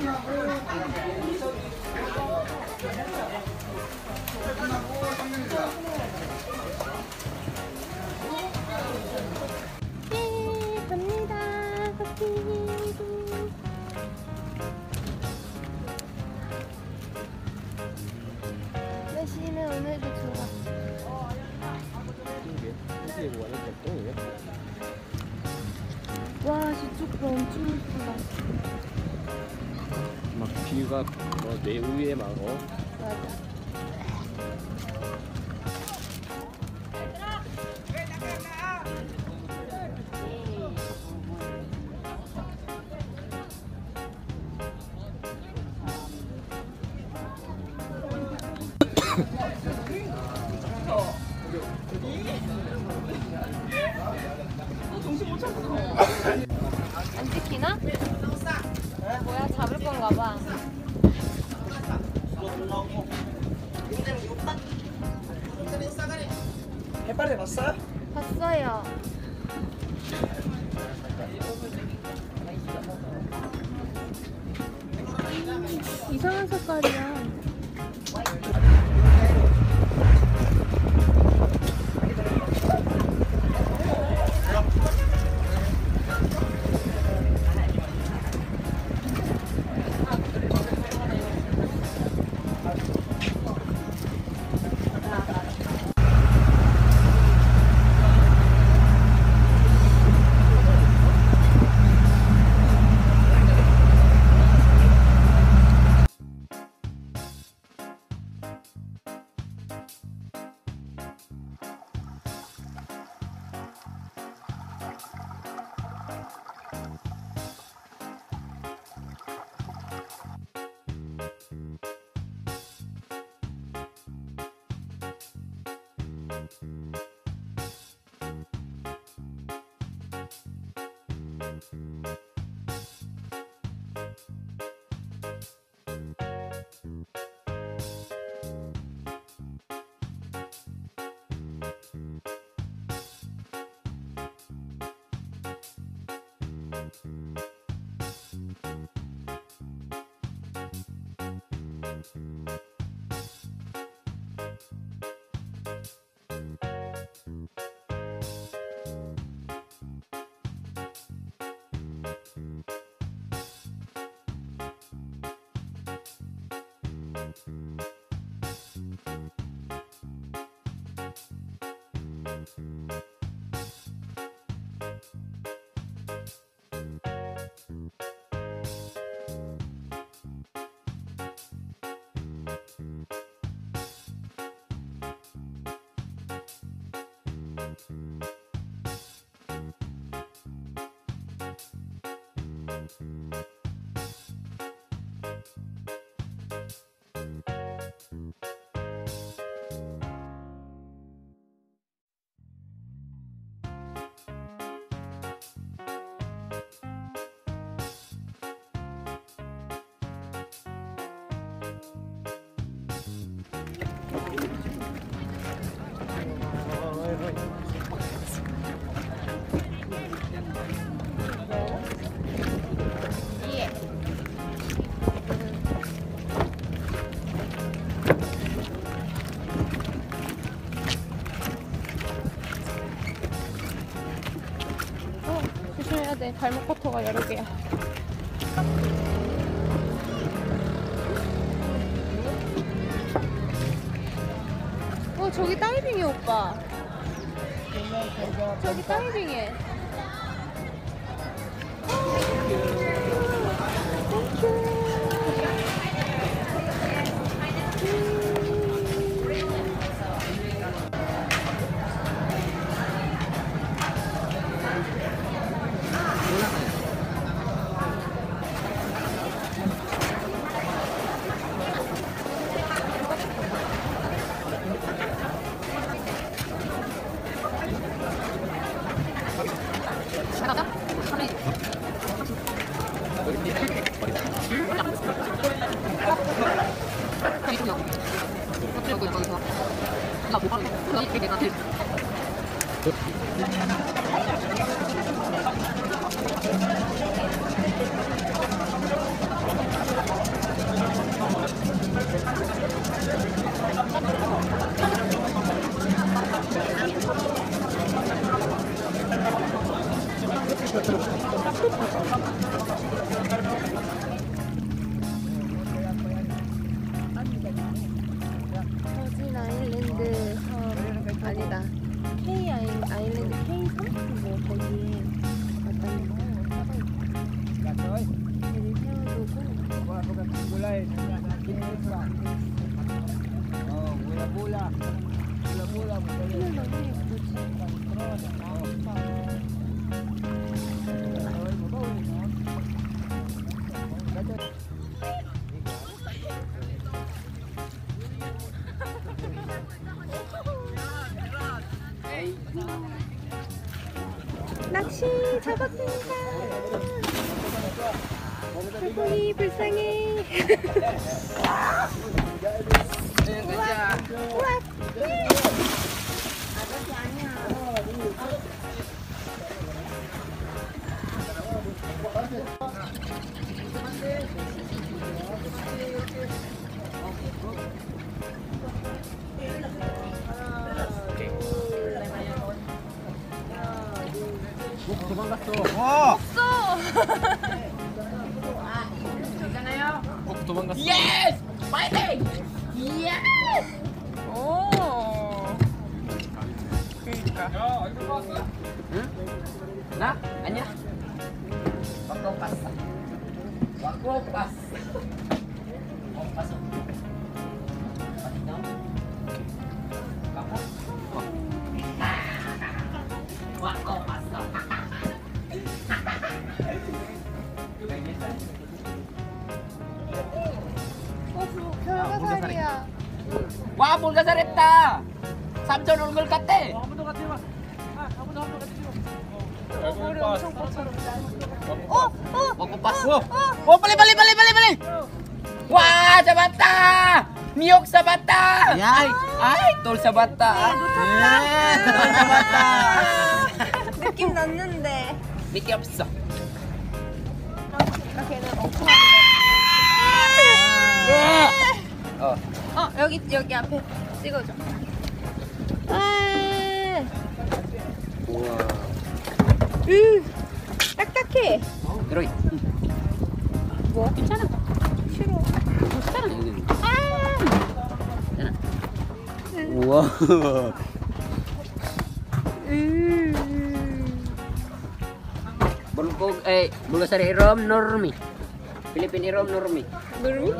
갑니다. 커피. 날씨는 오늘도 좋아. 와, 저쪽도 엄청 예쁘다. 막 뷰가 내 위에 막 맞아. 안 찍히나? 뭐야, 잡을 건가 봐. 해빨리 봤어요? 봤어요. 이상한 색깔이야. 조심해야 돼. 발목 버터가 여러 개야. 저기 다이빙해, 오빠. 저기 다이빙해. 하늘 너무 예쁘지. 낚시 잡았습니다. 물고기 불쌍해. 우와. 아저씨 아니야. 도망갔어. 없어. 도망갔어. Yes! Fighting! Yes! 오. 그러니까. 나? 아니야. Wako pasa. Wako pasa. Wako pasa. Patinaw? Wako? Wako pasa. 별가살이야. 와, 뭔가 잘했다. 삼촌 얼굴 같아. 머리 엄청 뻗쳐. Wako pasa. Oh, balik. Wah, sa bata! Miyok sa bata! Ay, tol sa bata! Tol sa bata! 느낌 났는데. Miki 없어. 나 걔는 엉뚱하게. 여기 앞에 찍어줘. 우와. 딱딱해. Roy. 뭐? 괜찮아. 싫어. 우와. Bulgasari Irom Normi. Philippine Irom Normi. 누르미?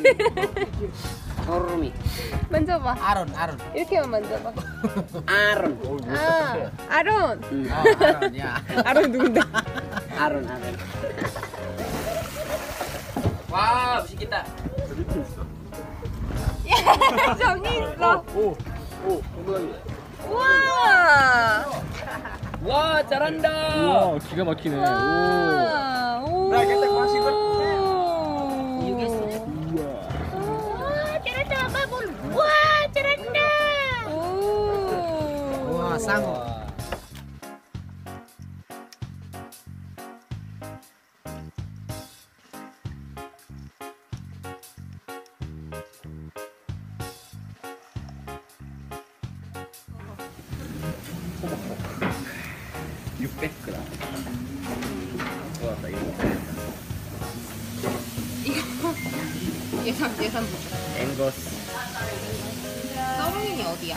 Normi. 만져봐. Aron. 이렇게만 만져봐. Aron. 아, 아론. Aron, ya. 아론 누군데? Aron. Wow, bisa kita. 저기 있어. 오. 우와. Wah, caranda. 우와, 기가 막히네. 오. 우와. 오. Nah, kita masih ber- 우와. cerita apa bul? Wah, cerita. Wah, sango. 육백그램. 좋았다 이거. 예산 앵거스. 서빙이 어디야?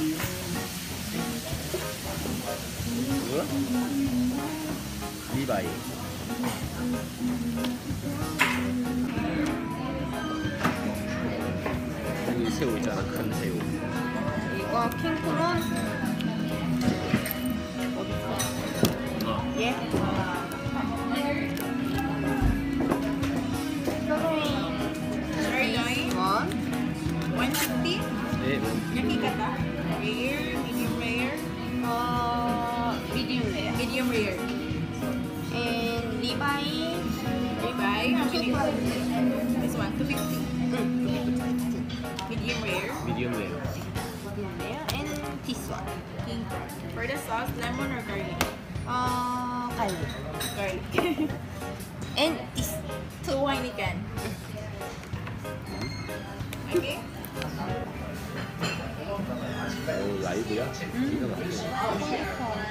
뭐야? 리바이. 여기 새우 있잖아, 큰 새우. 이거 킹크론. 예. 원. 150. 네, 뭐. Yang kata rare, medium rare, medium rare. medium rare. And Levi. Ribeye, how many? This one, 250. Medium rare, 미디엄 레어. medium rare. And this one. king prawn. For the sauce, lemon or garlic? garlic. Garlic. And this. Two wine can. Okay? 오, 라이브야? 기가 막히네.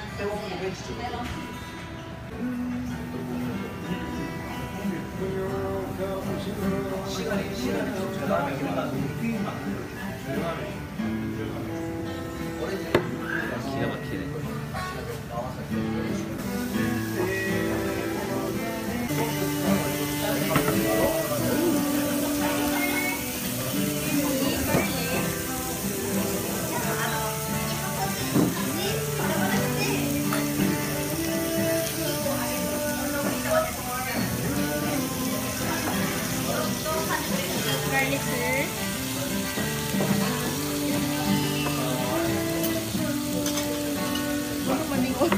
기가 막히네. 갈릭을 잠깐만 이거.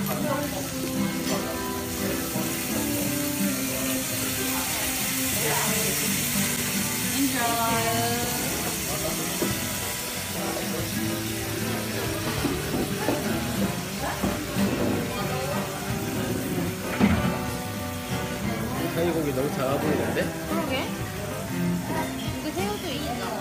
돼지고기 너무 작아 보이는데? 그러게. 이거 새우도 있어.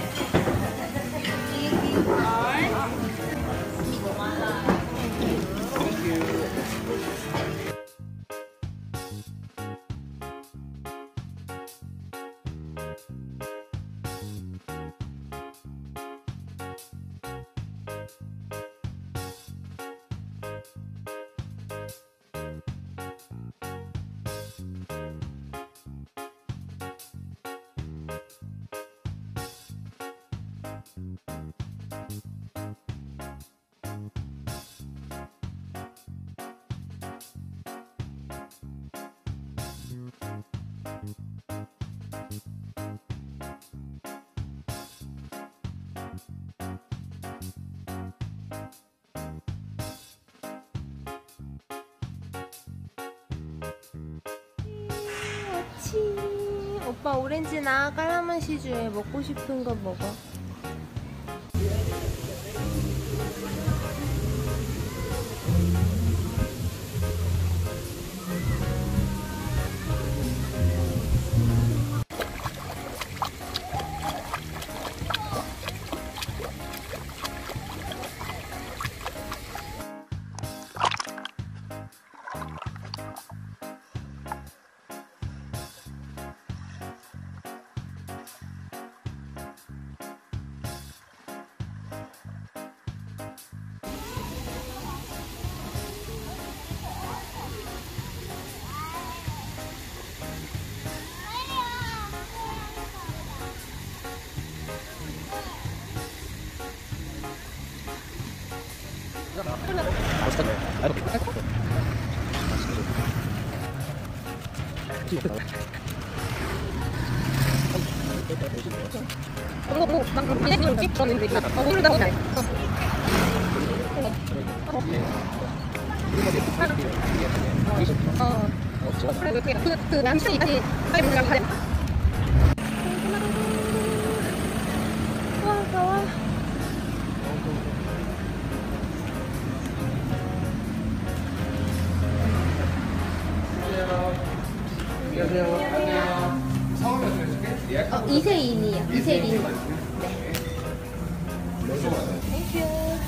오빠 오렌지나 까라만시 중에 먹고 싶은 거 먹어. 이세인이요. 이세인. 네. 땡큐.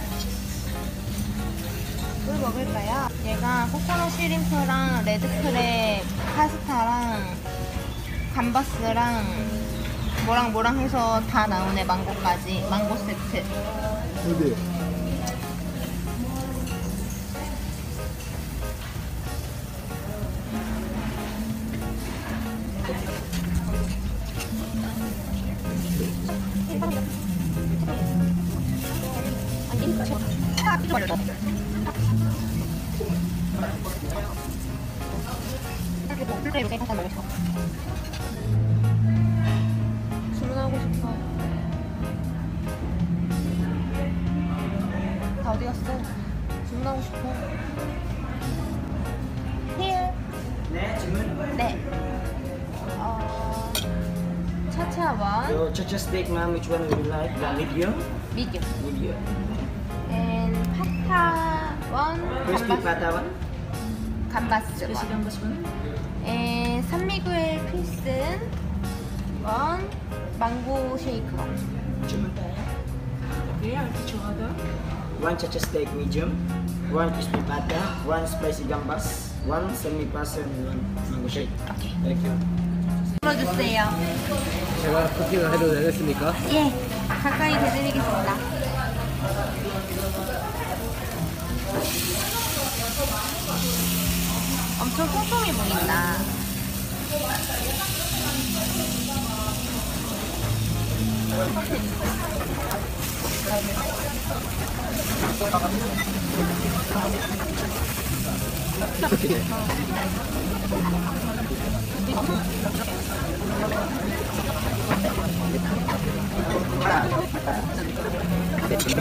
뭘 먹을까요? 얘가 코코넛 시림프랑 레드크랩 파스타랑 감바스랑 뭐랑 해서 다 나오네. 망고까지. 망고 세트. 어디? 주문하고 싶어. 다 어디 갔어? 주문하고 싶어. Here. 네, 주문. 네. 차차원. So, chacha steak, ma'am, which one would you like? The medium? 미디움. Medium. And 파타원. Crispy pata one? 감바스 Crispy 원. gambas one? And 산미구엘 필슨 원. 망고 쉐이크 원. Jumun tayo. Okay, I'll teach you other. One chacha steak medium, one crispy pata, one spicy gambas, one semi pasta, and one mango shake. 오케이. Thank you. 불러주세요. 제가 쿠킹을 해도 되겠습니까? 예. 가까이 대드리겠습니다. 엄청 통통해 보인다.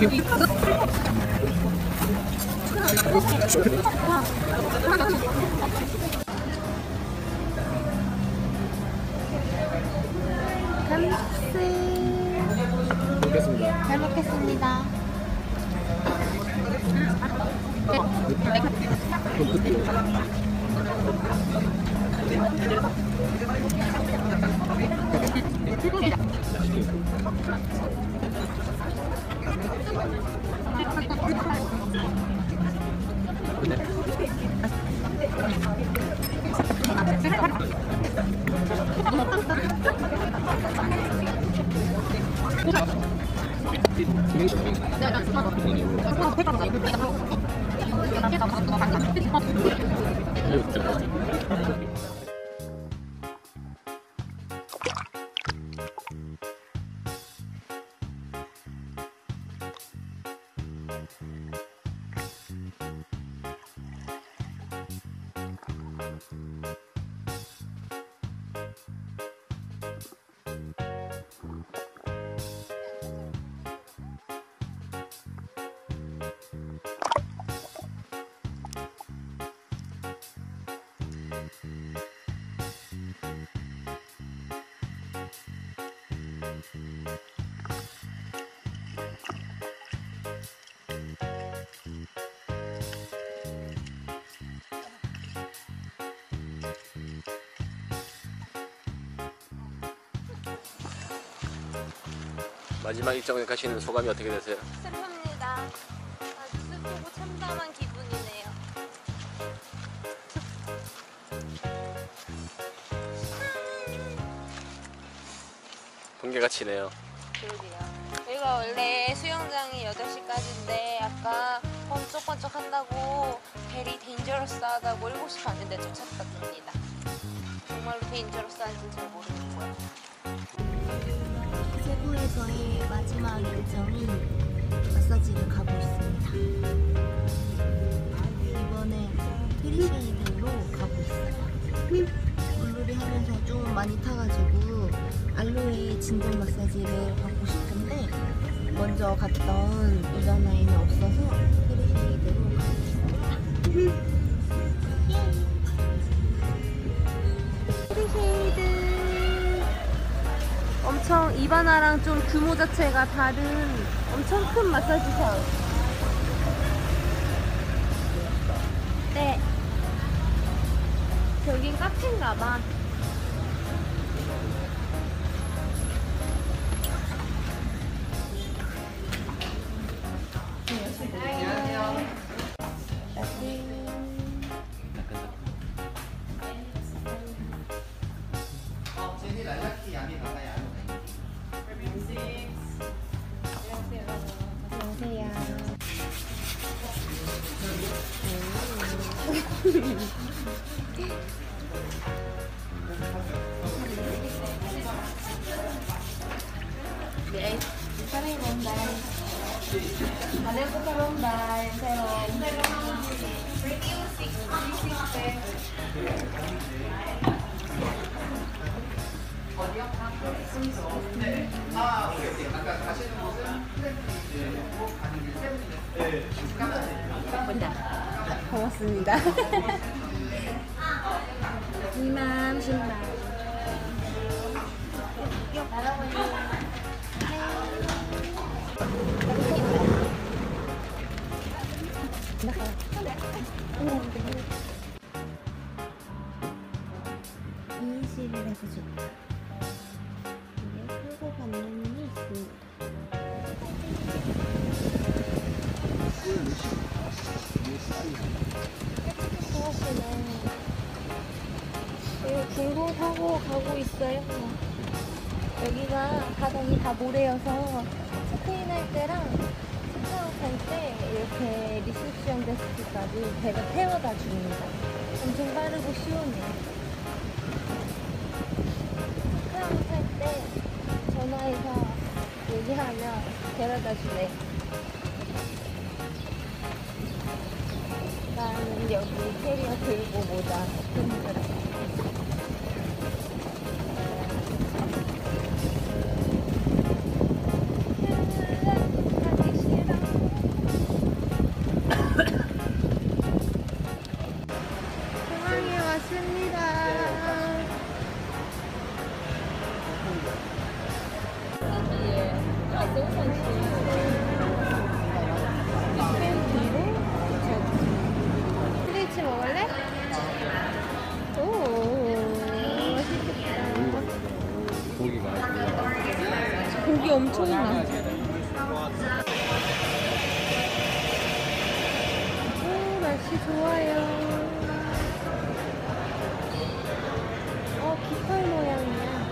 먹겠습니다. 잘 먹겠습니다. 마지막 일정에 가시는 소감이 어떻게 되세요? 슬픕니다. 아주 슬프고 참담한 기분이네요. 번개가 치네요. 그러게요. 여기가 원래 수영장이 8시까지인데 아까 번쩍번쩍 한다고 베리 데인저러스하다고 7시 반인데 쫓았답니다. 정말로 데인저러스한지는 잘 모르겠고요. 세부에서의 마지막 일정이 마사지를 가고 있습니다. 이번에 트리쉐이드로 가고 있어요. 물놀이 하면서 좀 많이 타가지고 알로에 진정 마사지를 받고 싶은데 먼저 갔던 우다나이는 없어서 트리쉐이드로 가고 있습니다. 트리쉐이드 엄청 이바나랑 좀 규모 자체가 다른 엄청 큰 마사지샵. 네. 여긴 카페인가봐. 네, 사랑이 런달. 아내부터 런달, 새로. 고맙습니다. 이만 신발. 인실이라서 좋다. 이게 끌고 가는 힘이 있습니다. 여기 중고 타고 가고 있어요. 여기가 바닥이 다 모래여서 체크인할 때랑 체크아웃할 때 이렇게 리셉션 데스크까지 배가 태워다 줍니다. 엄청 빠르고 시원해요. 체크아웃할 때 전화해서 얘기하면 데려다 주네요. 나는 여기 캐리어 들고 모자 힘들어. 가기 싫어. 샌드위치 먹을래? 오, 맛있겠다. 고기가 아주 고기 엄청나. 오, 맛이 좋아요. 깃털 모양이야.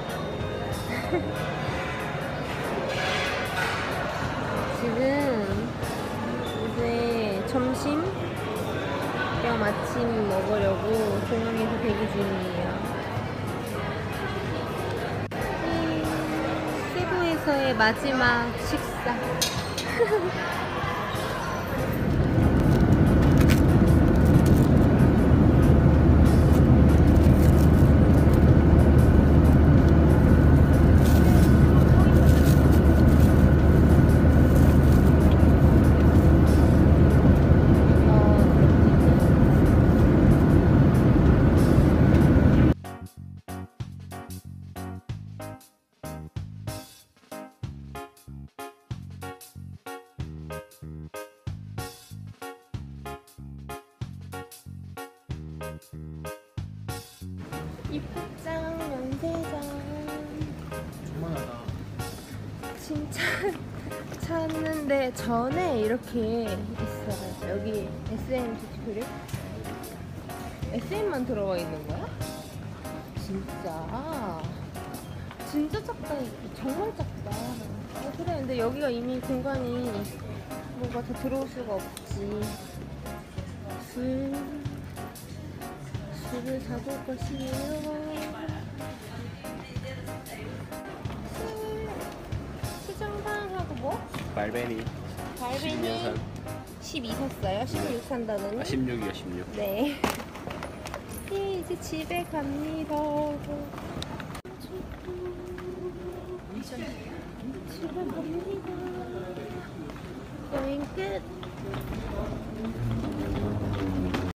지금 이제 점심 겸 아침 먹으려고 공항에서 대기 중이에요. 세부에서의 마지막 식사. 입국장, 면세점. 조만하다. 진짜 찾는데 전에 이렇게 있어요. 여기 SM 뷰티풀이 SM만 들어가 있는 거야? 진짜 작다. 정말 작다. 그래. 근데 여기가 이미 공간이 뭐가 다 들어올 수가 없지. 술을 사볼 것이에요. 수정방하고 뭐? 말베니. 갈비는 12 샀어요. 16 산다더니. 16이요, 16. 네. 이제 집에 갑니다. 집에 갑니다. 여행 끝.